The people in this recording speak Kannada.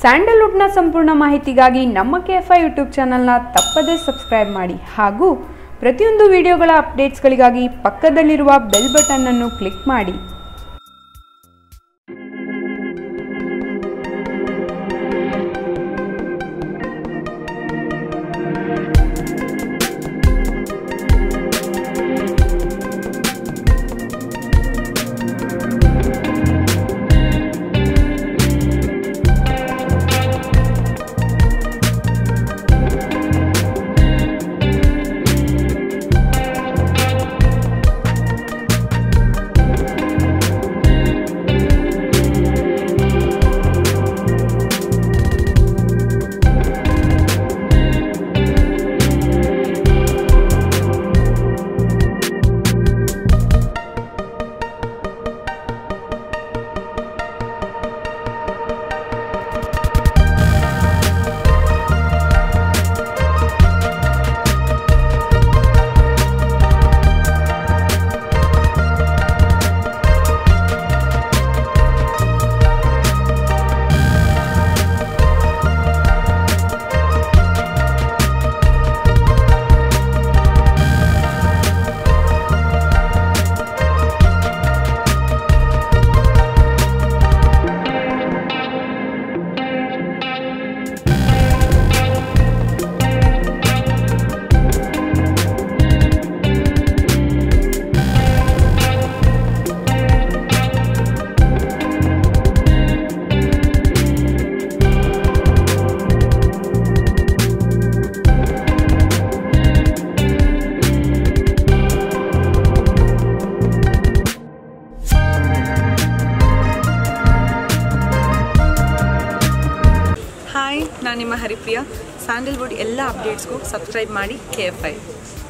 ಸ್ಯಾಂಡಲ್ವುಡ್ನ ಸಂಪೂರ್ಣ ಮಾಹಿತಿಗಾಗಿ ನಮ್ಮ KFI ಯೂಟ್ಯೂಬ್ ಚಾನಲ್ನ ತಪ್ಪದೇ ಸಬ್ಸ್ಕ್ರೈಬ್ ಮಾಡಿ ಹಾಗೂ ಪ್ರತಿಯೊಂದು ವಿಡಿಯೋಗಳ ಅಪ್ಡೇಟ್ಸ್ಗಳಿಗಾಗಿ ಪಕ್ಕದಲ್ಲಿರುವ ಬೆಲ್ ಬಟನ್ ಅನ್ನು ಕ್ಲಿಕ್ ಮಾಡಿ. ಹಾಯ್, ನಾನು ನಿಮ್ಮ ಹರಿಪ್ರಿಯಾ. ಸ್ಯಾಂಡಲ್ವುಡ್ ಎಲ್ಲ ಅಪ್ಡೇಟ್ಸ್ಗೂ ಸಬ್ಸ್ಕ್ರೈಬ್ ಮಾಡಿ KFI.